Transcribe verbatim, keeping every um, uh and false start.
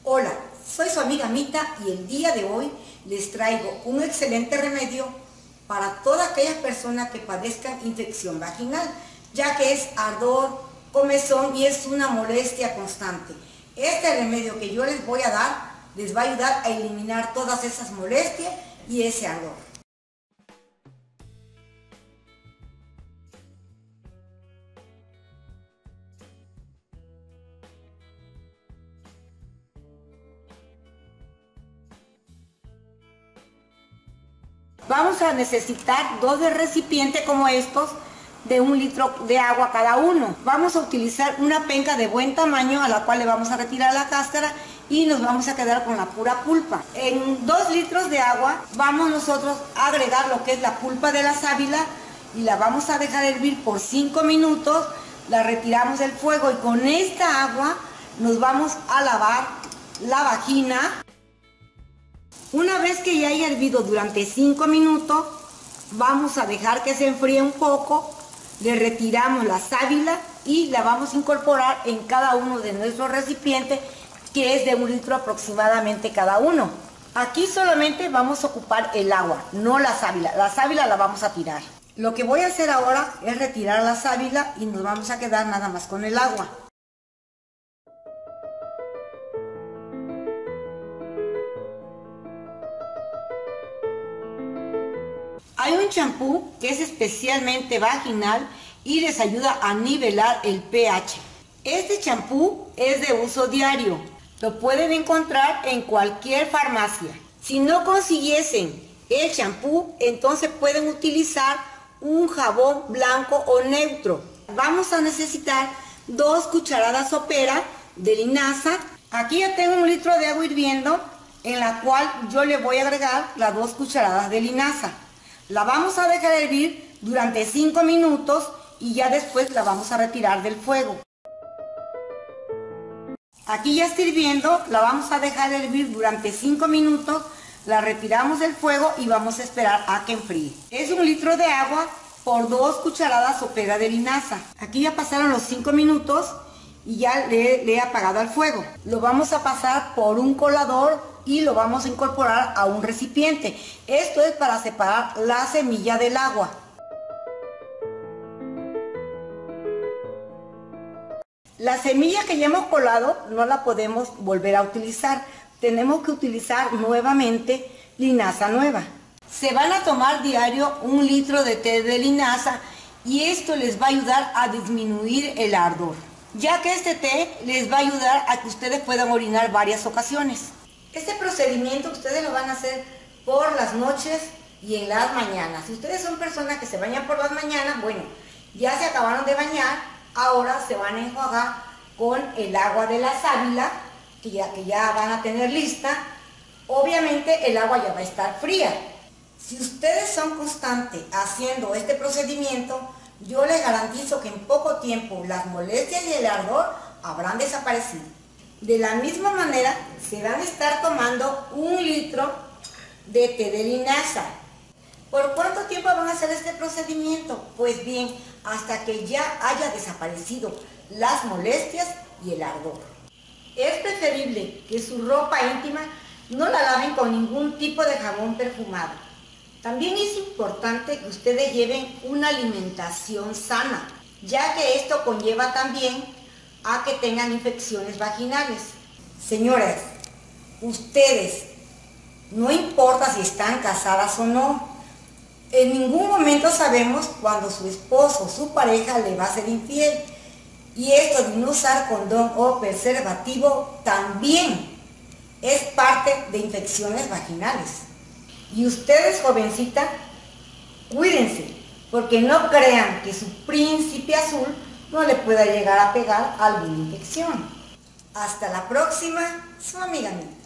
Hola, soy su amiga Mita y el día de hoy les traigo un excelente remedio para todas aquellas personas que padezcan infección vaginal, ya que es ardor, comezón y es una molestia constante. Este remedio que yo les voy a dar les va a ayudar a eliminar todas esas molestias y ese ardor. Vamos a necesitar dos de recipientes como estos de un litro de agua cada uno. Vamos a utilizar una penca de buen tamaño a la cual le vamos a retirar la cáscara y nos vamos a quedar con la pura pulpa. En dos litros de agua vamos nosotros a agregar lo que es la pulpa de la sábila y la vamos a dejar hervir por cinco minutos. La retiramos del fuego y con esta agua nos vamos a lavar la vagina. Una vez que ya haya hervido durante cinco minutos, vamos a dejar que se enfríe un poco, le retiramos la sábila y la vamos a incorporar en cada uno de nuestros recipientes, que es de un litro aproximadamente cada uno. Aquí solamente vamos a ocupar el agua, no la sábila. La sábila la vamos a tirar. Lo que voy a hacer ahora es retirar la sábila y nos vamos a quedar nada más con el agua. Hay un champú que es especialmente vaginal y les ayuda a nivelar el pH. Este champú es de uso diario. Lo pueden encontrar en cualquier farmacia. Si no consiguiesen el champú, entonces pueden utilizar un jabón blanco o neutro. Vamos a necesitar dos cucharadas soperas de linaza. Aquí ya tengo un litro de agua hirviendo en la cual yo le voy a agregar las dos cucharadas de linaza. La vamos a dejar hervir durante cinco minutos y ya después la vamos a retirar del fuego. Aquí ya está hirviendo, la vamos a dejar hervir durante cinco minutos, la retiramos del fuego y vamos a esperar a que enfríe. Es un litro de agua por dos cucharadas soperas de linaza. Aquí ya pasaron los cinco minutos y ya le, le he apagado al fuego. Lo vamos a pasar por un colador y lo vamos a incorporar a un recipiente. Esto es para separar la semilla del agua. La semilla que ya hemos colado no la podemos volver a utilizar. Tenemos que utilizar nuevamente linaza nueva. Se van a tomar diario un litro de té de linaza y esto les va a ayudar a disminuir el ardor, ya que este té les va a ayudar a que ustedes puedan orinar varias ocasiones. Este procedimiento ustedes lo van a hacer por las noches y en las mañanas. Si ustedes son personas que se bañan por las mañanas, bueno, ya se acabaron de bañar, ahora se van a enjuagar con el agua de la sábila, que ya, que ya van a tener lista. Obviamente el agua ya va a estar fría. Si ustedes son constantes haciendo este procedimiento, yo les garantizo que en poco tiempo las molestias y el ardor habrán desaparecido. De la misma manera, se van a estar tomando un litro de té de linaza. ¿Por cuánto tiempo van a hacer este procedimiento? Pues bien, hasta que ya haya desaparecido las molestias y el ardor. Es preferible que su ropa íntima no la laven con ningún tipo de jabón perfumado. También es importante que ustedes lleven una alimentación sana, ya que esto conlleva también a que tengan infecciones vaginales. Señoras, ustedes, no importa si están casadas o no, en ningún momento sabemos cuando su esposo o su pareja le va a ser infiel. Y esto de no usar condón o preservativo también es parte de infecciones vaginales. Y ustedes, jovencitas, cuídense, porque no crean que su príncipe azul no le pueda llegar a pegar alguna infección. Hasta la próxima, su amiga Mita.